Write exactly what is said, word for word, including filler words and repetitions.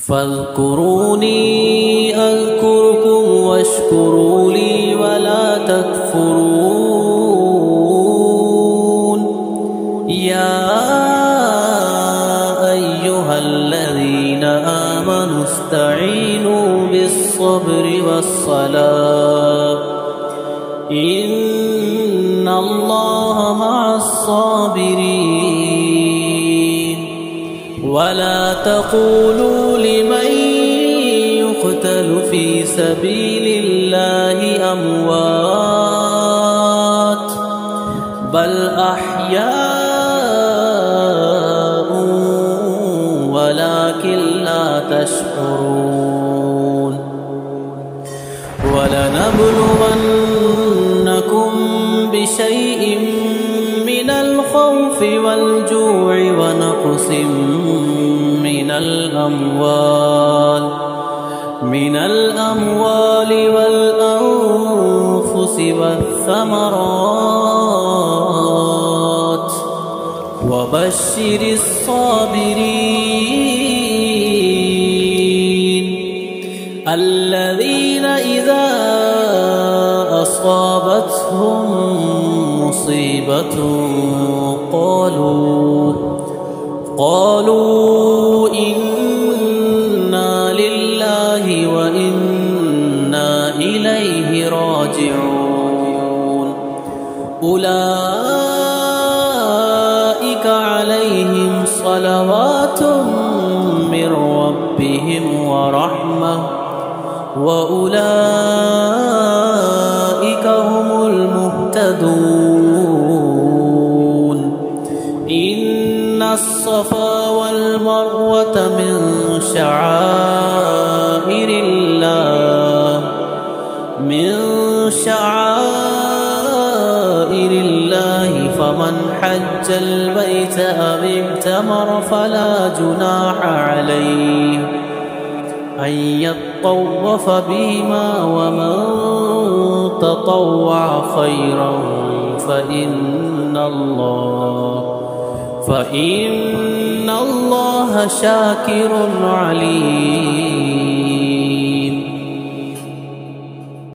فاذكروني أذكركم واشكروا لي ولا تكفرون. يا أيها الذين آمنوا استعينوا بالصبر والصلاة إن الله مع الصابرين. ولا تقولوا لمن يقتل في سبيل الله أموات بل أحياء ولكن لا تشعرون. ولنبلونكم بشيء من الخوف والجوع ونقص من الأموال من الأموال والأنفس والثمرات وبشر الصابرين الذين إذا أصابتهم مصيبة قالوا قالوا إنا لله وإنا إليه راجعون. أولئك عليهم صلوات من ربهم ورحمة وأولئك هم المهتدون. إن الصفا والمروة من شعائر الله من شعائر الله فمن حج البيت أو اعتمر فلا جناح عليه أن يطوف بهما ومن تطوع خيرا فإن الله فإن الله شاكر عليم.